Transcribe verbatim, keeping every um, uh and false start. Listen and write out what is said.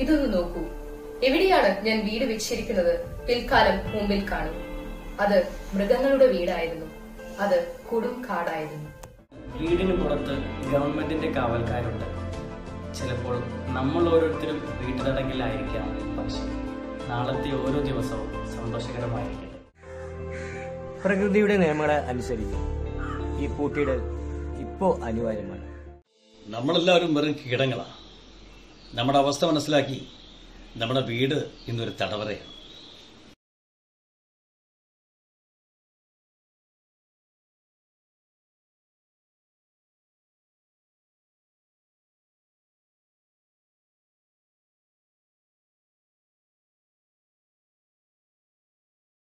ഇതൊന്ന് നോക്കൂ. എവിടെയാണ് ഞാൻ വീട് വെച്ചിരിക്കുന്നത് പിൽക്കാലം മുമ്പിൽ കാണും. അത് മൃഗങ്ങളുടെ വീടായിരുന്നു. അത് കൊടും കാടായിരുന്നു. വീടിന് പുറത്ത് ഗവൺമെന്റിന്റെ കാവൽക്കാരുണ്ട്. ചിലപ്പോൾ നമ്മൾ ഓരോരുത്തരും വീട്ടുതടങ്കിലായിരിക്കാം. പക്ഷെ നാളത്തെ ഓരോ ദിവസവും സന്തോഷകരമായിരിക്കട്ടെ. പ്രകൃതിയുടെ നിയമങ്ങളെ അനുസരിച്ച് ഈ പൂട്ടിയിടൽ ഇപ്പോ അനിവാര്യമാണ്. നമ്മളെല്ലാവരും വെറും കീടങ്ങളാണ്. നമ്മുടെ അവസ്ഥ മനസ്സിലാക്കി നമ്മുടെ വീട് ഇന്നൊരു തടവറയാണ്.